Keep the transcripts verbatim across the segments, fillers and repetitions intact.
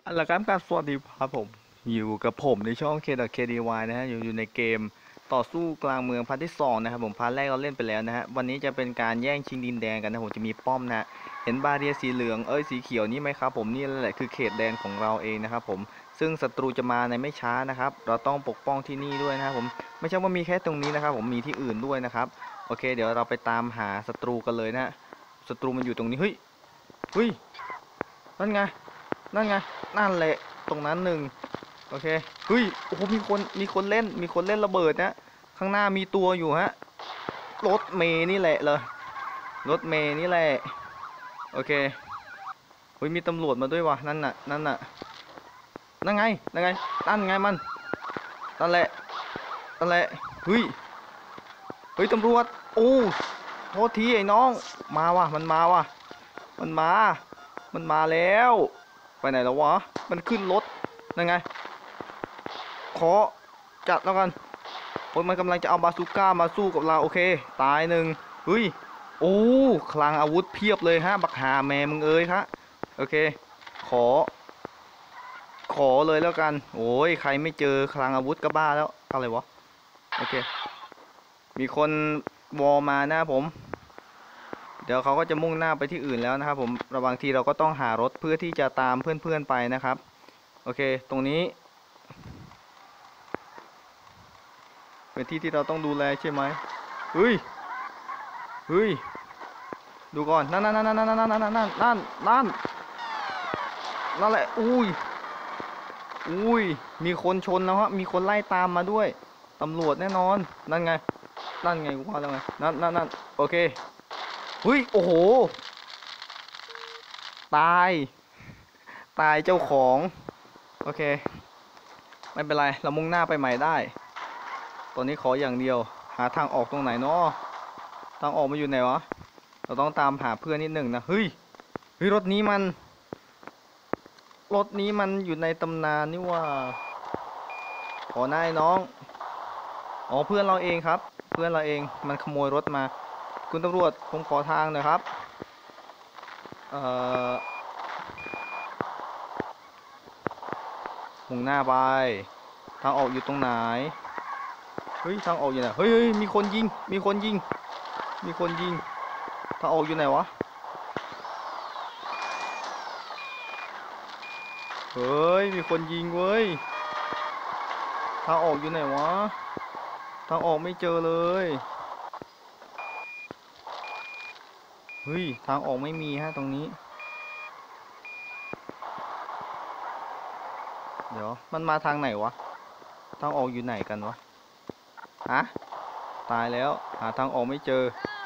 เอาละครับการสวัสดีครับผมอยู่กับผมในช่อง เค เค ดี วาย นะฮะอยู่อยู่ในเกมต่อสู้กลางเมืองพาร์ทที่สองนะครับผมพาร์ทแรกเราเล่นไปแล้วนะฮะวันนี้จะเป็นการแย่งชิงดินแดนกันนะผมจะมีป้อมนะฮะเห็นบาเรียสีเหลืองเอ้ยสีเขียวนี่ไหมครับผมนี่แหละคือเขตแดนของเราเองนะครับผมซึ่งศัตรูจะมาในไม่ช้านะครับเราต้องปกป้องที่นี่ด้วยนะครับผมไม่ใช่ว่ามีแค่ตรงนี้นะครับผมมีที่อื่นด้วยนะครับโอเคเดี๋ยวเราไปตามหาศัตรูกันเลยนะฮะศัตรูมันอยู่ตรงนี้เฮ้ยเฮ้ยนั่นไงนั่นไงนั่นแหละตรงนั้นหนึ่งโอเคเฮ้ยโอ้โหมีคนมีคนเล่นมีคนเล่นระเบิดนะข้างหน้ามีตัวอยู่ฮะรถเมย์นี่แหละเลยรถเมย์นี่แหละโอเคเฮ้ยมีตำรวจมาด้วยวะนั่นน่ะนั่นน่ะนั่นไงนั่นไงนั่นไงมันนั่นแหละนั่นแหละเฮ้ยเฮ้ยตำรวจโอ้โทษทีไอ้น้องมาวะมันมาวะมันมามันมาแล้วไปไหนแล้ววะมันขึ้นรถนั่นไงขอจัดแล้วกันโอ้ยมันกำลังจะเอาบาซูก้ามาสู้กับเราโอเคตายหนึ่งเฮ้ยโอ้คลังอาวุธเพียบเลยฮะบักหาแม่มึงเอ้ยครับโอเคขอขอเลยแล้วกันโอ้ยใครไม่เจอคลังอาวุธก็บ้าแล้วอะไรวะโอเคมีคนวอลมาหน้าผมเดี๋ยวเขาก็จะมุ่งหน้าไปที่อื่นแล้วนะครับผมระบางทีเราก็ต้องหารถเพื่อที่จะตามเพื่อนๆไปนะครับโอเคตรงนี้เป็นที่ที่เราต้องดูแลใช่ไหมเฮ้ยเฮ้ยดูก่อนนั่นนั่นนั่นนั่นนั่นนั่นนั่นนั่นนั่นนั่นนั่นแหละอุ้ยอุ้ยมีคนชนแล้วฮะมีคนไล่ตามมาด้วยตำรวจแน่นอนนั่นไงนั่นไงกูว่าแล้วไงนั่นนั่นนั่นโอเคเฮ้ยโอ้โหตายตายเจ้าของโอเคไม่เป็นไรเรามุ่งหน้าไปใหม่ได้ตอนนี้ขออย่างเดียวหาทางออกตรงไหนเนาะทางออกมาอยู่ไหนวะเราต้องตามหาเพื่อนนิดหนึ่งนะเฮ้ยเฮ้ยรถนี้มันรถนี้มันอยู่ในตำนานนี่ว่าขอนายน้องอ๋อเพื่อนเราเองครับเพื่อนเราเองมันขโมยรถมาคุณตำรวจผมขอทางหน่อยครับเอ่อมุ่งหน้าไปทางออกอยู่ตรงไหนเฮ้ยทางออกอยู่ไหนเฮ้ยเฮ้ยมีคนยิงมีคนยิงมีคนยิงทางออกอยู่ไหนวะเฮ้ยมีคนยิงเว้ยทางออกอยู่ไหนวะทางออกไม่เจอเลยเฮ้ยทางออกไม่มีฮะตรงนี้เดี๋ยวมันมาทางไหนวะทางออกอยู่ไหนกันวะฮะตายแล้วหาทางออกไม่เจอ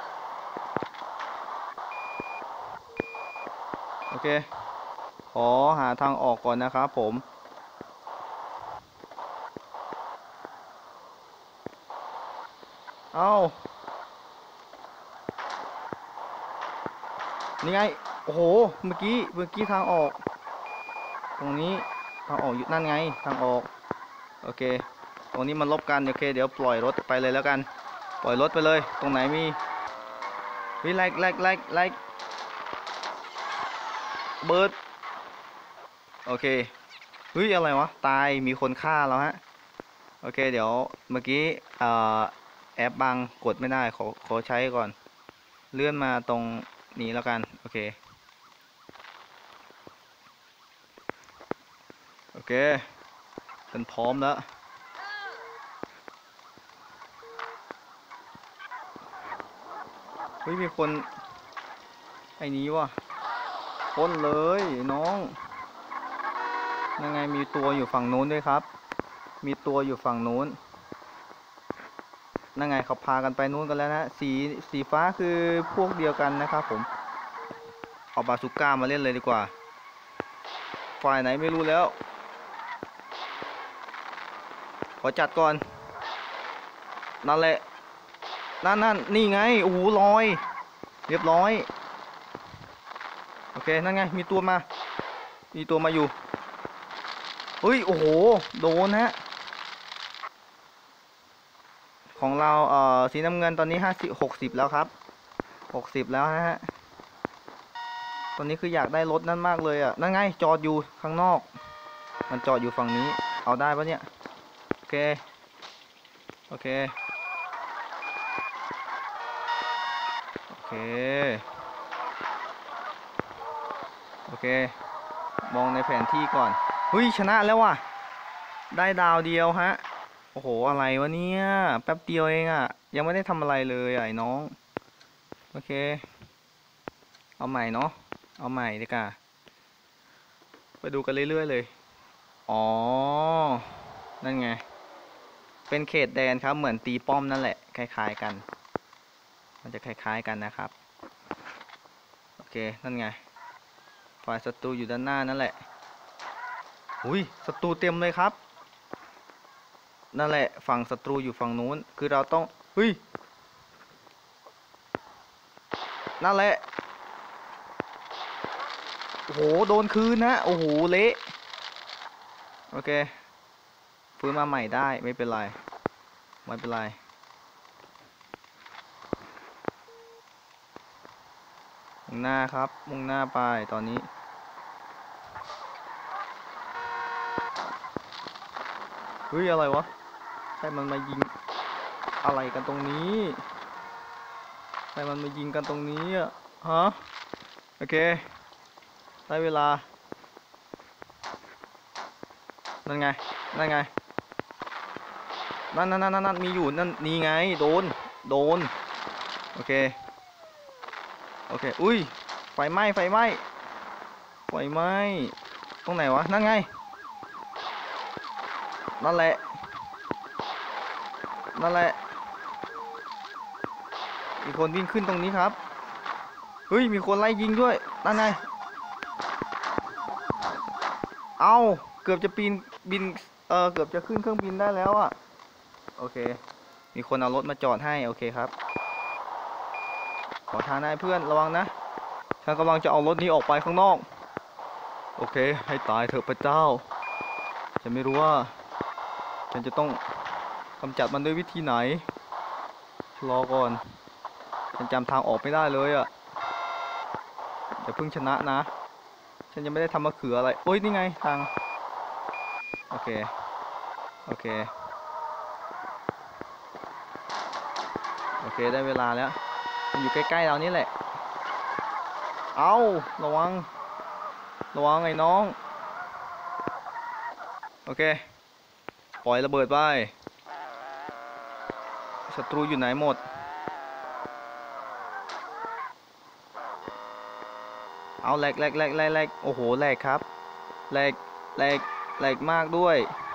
โอเคขอหาทางออกก่อนนะครับผมเอ้านี่ไงโอ้โหเมื่อกี้เมื่อกี้ทางออกตรงนี้ทางออกอยู่นั่นไงทางออกโอเคตรงนี้มันลบกันโอเคเดี๋ยวปล่อยรถไปเลยแล้วกันปล่อยรถไปเลยตรงไหนมีวิไลค์ไลค์ไลค์ไลค์เบิร์ดโอเคเฮ้ยอะไรวะตายมีคนฆ่าแล้วฮะโอเคเดี๋ยวเมื่อกี้เอ่อแอปบังกดไม่ได้ขอขอใช้ก่อนเลื่อนมาตรงนี้แล้วกันโอเคโอเคเป็นพร้อมแล้วเฮ้ยมีคนไอ้นี้วะพ้นเลยน้องยังไงมีตัวอยู่ฝั่งนู้นด้วยครับมีตัวอยู่ฝั่งนู้นนั่นไงเขาพากันไปนู้นกันแล้วนะสีสีฟ้าคือพวกเดียวกันนะครับผมเอาบาซูก้ามาเล่นเลยดีกว่าฝ่ายไหนไม่รู้แล้วขอจัดก่อนนั่นแหละนั่นนั่นนี่ไงโอ้โหลอยเรียบร้อยโอเคนั่นไงมีตัวมามีตัวมาอยู่เฮ้ยโอ้โหโดนฮะของเราเอ่อสีน้ำเงินตอนนี้ห้าสิบหกสิบแล้วครับหกสิบแล้วนะฮะตอนนี้คืออยากได้รถนั่นมากเลยอ่ะนั่นไงจอดอยู่ข้างนอกมันจอดอยู่ฝั่งนี้เอาได้ปะเนี่ยโอเคโอเคโอเคโอเคมองในแผนที่ก่อนเฮ้ยชนะแล้วว่ะได้ดาวเดียวฮะโอ้โหอะไรวะเนี่ยแป๊บเดียวเองอ่ะยังไม่ได้ทำอะไรเลยไอ้น้องโอเคเอาใหม่เนาะเอาใหม่ดีกว่าไปดูกันเรื่อยๆเลยอ๋อนั่นไงเป็นเขตแดนครับเหมือนตีป้อมนั่นแหละคล้ายๆกันมันจะคล้ายๆกันนะครับโอเคนั่นไงฝ่ายศัตรูอยู่ด้านหน้านั่นแหละอุ้ยศัตรูเต็มเลยครับนั่นแหละฝั่งศัตรูอยู่ฝั่งนู้นคือเราต้องเฮ้ยนั่นแหละโอ้โหโดนคืนนะโอ้โหเละโอเคฟื้นมาใหม่ได้ไม่เป็นไรไม่เป็นไรมุ่งหน้าครับมุ่งหน้าไปตอนนี้เฮ้ยอะไรวะใครมันมายิงอะไรกันตรงนี้ใครมันมายิงกันตรงนี้อ่ะฮะโอเคได้เวลานั่นไงนั่นไงนั่นนั่นนั่นนั่นมีอยู่นั่นนี่ไงโดนโดนโอเคโอเคอุ้ยไฟไหม้ไฟไหม้ไฟไหม้ตรงไหนวะนั่นไงนั่นแหละนั่นแหละมีคนวิ่งขึ้นตรงนี้ครับเฮ้ยมีคนไล่ยิงด้วยนั่นไงเอาเกือบจะปีนบินเออเกือบจะขึ้นเครื่องบินได้แล้วอ่ะโอเคมีคนเอารถมาจอดให้โอเคครับขอทางได้เพื่อนระวังนะฉันกำลังจะเอารถนี้ออกไปข้างนอกโอเคให้ตายเถอะพระเจ้าฉันไม่รู้ว่าฉันจะต้องกำจัดมันด้วยวิธีไหนรอก่อนฉันจำทางออกไม่ได้เลยอ่ะอย่าเพิ่งชนะนะฉันยังไม่ได้ทำมะเขืออะไรโอ้ยนี่ไงทางโอเคโอเคโอเคได้เวลาแล้วมันอยู่ใกล้ๆเรานี่แหละเอาระวังระวังไอ้น้องโอเคปล่อยระเบิดไปศัตรูอยู่ไหนหมดเอาแหลกแหลกแหลกแหลกแหลกโอ้โหแหลกครับแหลกแหลกแหลกมากด้วย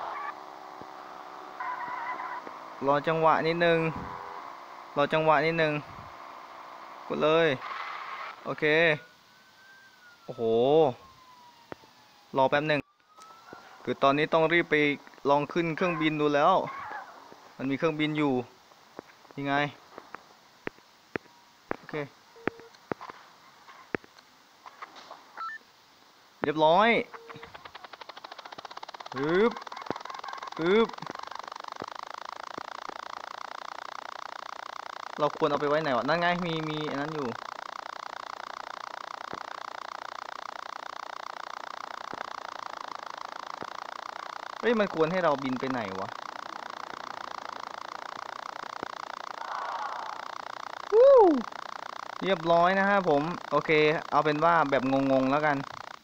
รอจังหวะนิดนึงรอจังหวะนิดนึงกดเลยโอเคโอ้โหรอแป๊บหนึ่งคือตอนนี้ต้องรีบไปลองขึ้นเครื่องบินดูแล้วมันมีเครื่องบินอยู่ยังไงโอเคเรียบร้อยฮึบฮึบเราควรเอาไปไว้ไหนวะนั่นไงมีมีอันนั้นอยู่เฮ้ยมันควรให้เราบินไปไหนวะวู้เรียบร้อยนะฮะผมโอเคเอาเป็นว่าแบบงงๆแล้วกัน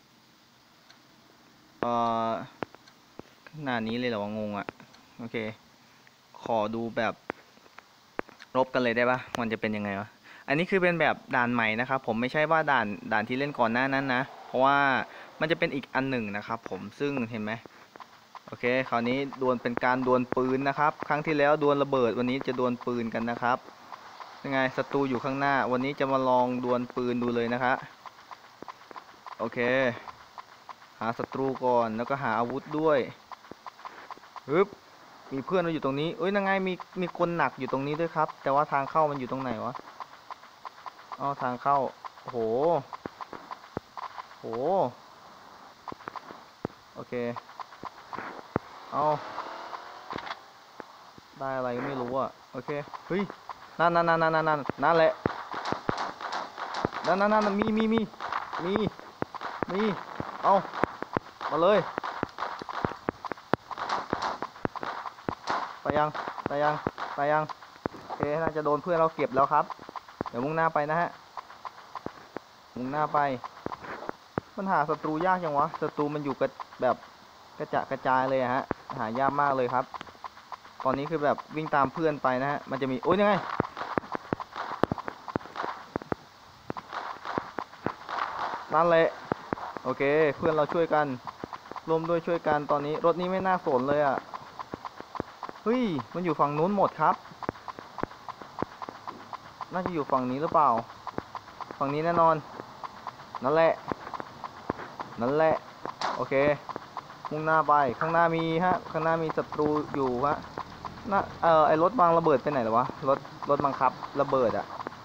เอ่อขนาดนี้เลยเหรอวะงงอ่ะโอเคขอดูแบบรบกันเลยได้ปะมันจะเป็นยังไงวะอันนี้คือเป็นแบบด่านใหม่นะครับผมไม่ใช่ว่าด่านด่านที่เล่นก่อนหน้านั้นนะเพราะว่ามันจะเป็นอีกอันหนึ่งนะครับผมซึ่งเห็นไหมโอเคคราวนี้ดวลเป็นการดวลปืนนะครับครั้งที่แล้วดวลระเบิดวันนี้จะดวลปืนกันนะครับยังไงศัตรูอยู่ข้างหน้าวันนี้จะมาลองดวลปืนดูเลยนะคะโอเคหาศัตรูก่อนแล้วก็หาอาวุธด้วยฮึบมีเพื่อนมาอยู่ตรงนี้เอ้ยยังไงมีมีคนหนักอยู่ตรงนี้ด้วยครับแต่ว่าทางเข้ามันอยู่ตรงไหนวะอ๋อทางเข้าโหโหโอเคเอาได้อะไรก็ไม่รู้อ่ะโอเคเฮ้ยนั่นนั่นนั่นนั่นนั่นนั่นแหละนั่นนั่นนั่นมีมีมีมีมีเอามาเลยยังตายยังตายยังโอเคน่าจะโดนเพื่อนเราเก็บแล้วครับเดี๋ยวมุ่งหน้าไปนะฮะมุ่งหน้าไปมันหาศัตรูยากจังวะศัตรูมันอยู่กับแบบกระจะกระจายเลยฮะหายากมากเลยครับตอนนี้คือแบบวิ่งตามเพื่อนไปนะฮะมันจะมีโอ้ยยังไงนั่นแหละโอเคเพื่อนเราช่วยกันรวมด้วยช่วยกันตอนนี้รถนี้ไม่น่าสนเลยอ่ะเฮ้ยมันอยู่ฝั่งนู้นหมดครับน่าจะอยู่ฝั่งนี้หรือเปล่าฝั่งนี้แน่นอนนั่นแหละนั่นแหละโอเคมุ่งหน้าไปข้างหน้ามีฮะข้างหน้ามีศัตรูอยู่ฮะน่าเออไอรถวางระเบิดไปไหนหรอวะรถรถบังคับระเบิดอะ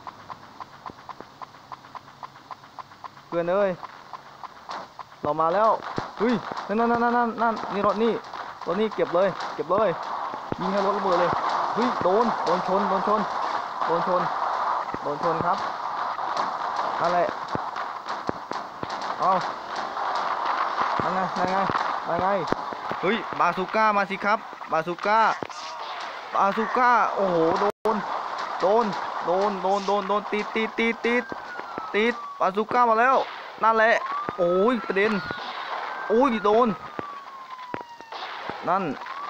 เพื่อนเอ้ยเรามาแล้วเฮ้ยนั่นนั่นนั่นนั่นนั่นนี่รถนี่รถนี่เก็บเลยเก็บเลยยิงให้รถระเบิดเลยเฮ้ยโดนโดนชนโดนชนโดนชนโดนชนครับนั่นแหละเอานั่นไงนั่นไงนั่นไงเฮ้ยบาซูก้ามาสิครับบาซูก้าบาซูก้าโอ้โหโดนโดนโดนโดนโดนโดนติดติดติดติดติดบาซูก้ามาแล้วนั่นแหละโอ้ยประเด็นโอ้ยโดนนั่น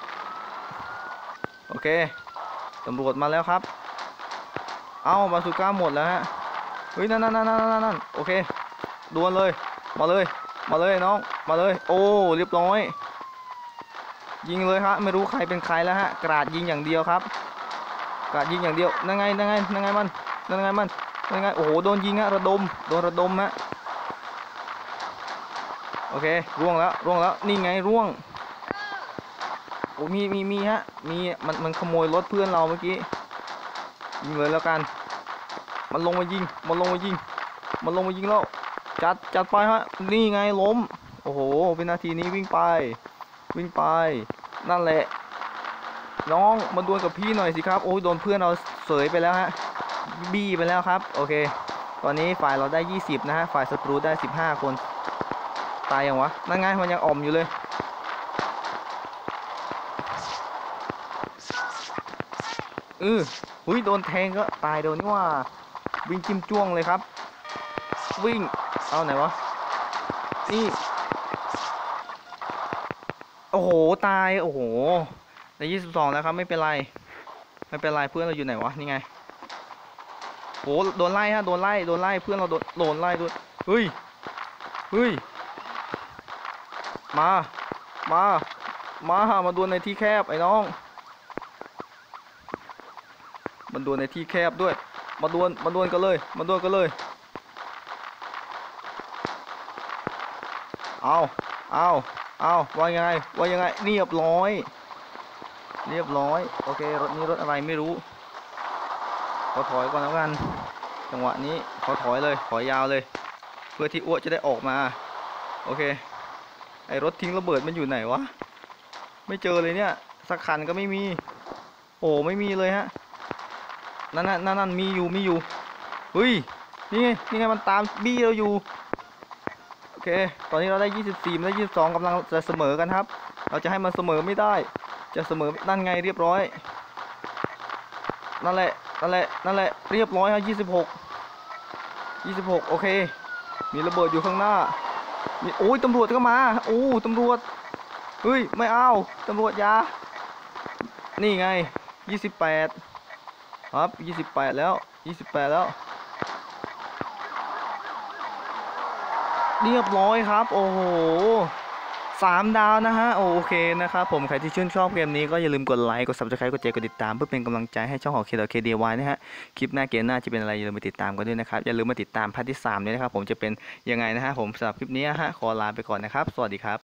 โอเคตำรวจมาแล้วครับเอาบาซูก้าหมดแล้วฮะเฮ้ยนั่นนั่นนั่นนั่นนั่นโอเคดวลเลยมาเลยมาเลยน้องมาเลยโอ้เรียบร้อยยิงเลยฮะไม่รู้ใครเป็นใครแล้วฮะกราดยิงอย่างเดียวครับกราดยิงอย่างเดียวนั่นไงนั่นไงนั่นไงมันนั่นไงมันนั่นไงโอ้โหโดนยิงฮะระดมโดนระดมฮะโอเคร่วงแล้วร่วงแล้วนี่ไงร่วงโอ้มีมีมีฮะมีมันมันขโมยรถเพื่อนเราเมื่อกี้ยิงเลยแล้วกันมันลงมายิงมันลงมายิงมันลงมายิงแล้วจัดจัดไปฮะนี่ไงล้มโอ้โหเป็นนาทีนี้วิ่งไปวิ่งไปนั่นแหละน้องมาดวลกับพี่หน่อยสิครับโอ้ยโดนเพื่อนเราเสยไปแล้วฮะบี้ไปแล้วครับโอเคตอนนี้ฝ่ายเราได้ยี่สิบนะฮะฝ่ายศัตรูได้สิบห้าคนตายยังวะนั่นไงมันยังอ่อมอยู่เลยเออหุ้ยโดนแทงก็ตายโดนนี่ว่าวิ่งจิ้มจ้วงเลยครับวิ่งเอาไหนวะนี่โอ้โหตายโอ้โหในยี่สิบสองแล้วครับไม่เป็นไรไม่เป็นไรเพื่อนเราอยู่ไหนวะนี่ไงโหโดนไล่ฮะโดนไล่โดนไล่เพื่อนเราโดนโดนไล่ด้วยเฮ้ยเฮ้ยมามามามาดวลในที่แคบไอ้น้องมันดวลในที่แคบด้วยมาดวลมาดวลกันเลยมาดวลกันเลยเอาเอาเอาว่ายังไงว่ายังไงเรียบร้อยเรียบร้อยโอเครถนี้รถอะไรไม่รู้ขอถอยก่อนแล้วกันจังหวะนี้ขอถอยเลยถอยยาวเลยเพื่อที่อ้วจะได้ออกมาโอเคไอรถทิ้งระเบิดมันอยู่ไหนวะไม่เจอเลยเนี่ยสักคันก็ไม่มีโอ้ไม่มีเลยฮะนั่นนั่นนั่นมีอยู่มีอยู่เฮ้ยนี่ไงนี่ไงมันตามบี้เราอยู่โอเคตอนนี้เราได้ยี่สิบสี่และยี่สิบสองกำลังจะเสมอกันครับเราจะให้มันเสมอไม่ได้จะเสมอนั่นไงเรียบร้อยนั่นแหละนั่นแหละนั่นแหละเรียบร้อยครับยี่สิบหกยี่สิบหกโอเคมีระเบิดอยู่ข้างหน้ามีโอ้ยตำรวจก็มาโอ้ตำรวจเฮ้ยไม่เอาตำรวจยานี่ไงยี่สิบแปดครับยี่สิบแปดแล้วยี่สิบแปดแล้วเรียบร้อยครับโอ้โหสามดาวนะฮะโอเคนะครับผมใครที่ชื่นชอบเกมนี้ก็อย่าลืมกดไลค์กด ซับสไครบ์ กดแชร์กดติดตามเพื่อเป็นกำลังใจให้ช่องของ เค เค ดี วาย นะฮะคลิปหน้าเกมหน้าจะเป็นอะไรอย่าลืมไปติดตามกันด้วยนะครับอย่าลืมมาติดตามพาร์ทที่สามด้วยนะครับผมจะเป็นยังไงนะฮะผมสำหรับคลิปนี้ฮะขอลาไปก่อนนะครับสวัสดีครับ